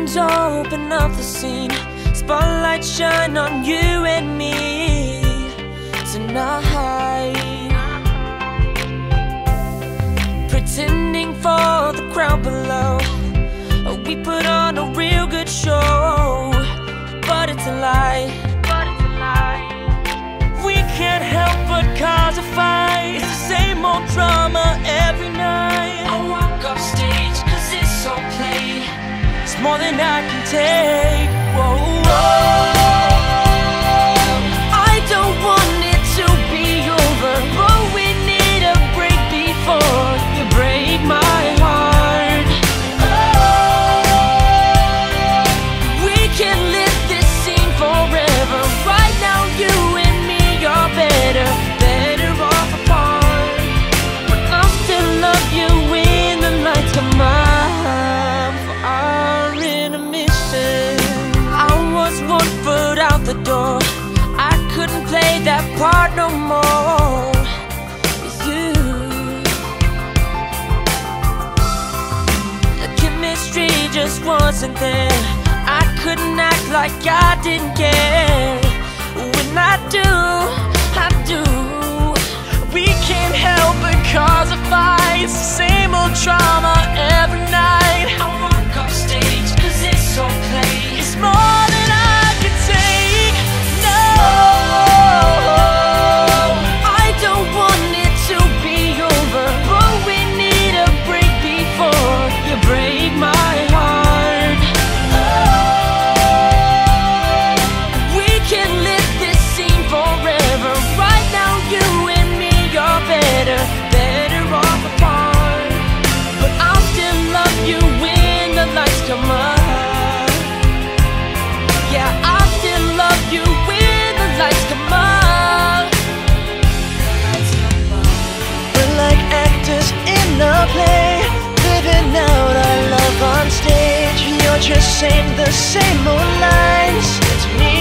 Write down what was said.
Curtains open up the scene, spotlight shine on you and me tonight. Pretending for the crowd below, we put on a real good show, but it's a lie. We can't help but cause a fight. It's the same old drama every night. I walk off stage cause it's all play. It's more than I can take. Whoa, whoa. I don't want it to be over, but we need a break before you break my heart. We can live this scene forever. Right now you and me are better off apart. But I'll still love you when the lights come on for our intermission. I was 1 foot out the door, I couldn't play that part no more with you. The chemistry just wasn't there. I couldn't act like I didn't care. When I do, I do. We can't help but cause a fight. It's the same old drama every night. I walk off stage cause it's so play. It's more than I can take. No, I don't want it to be over, but we need a break before you break my heart. We can live this scene forever. Right now you and me are better off apart. But I'll still love you when the lights come on. Yeah, I'll still love you when the lights come on. We're like actors in a play, living out our love on stage. You're just saying the same old lines to me.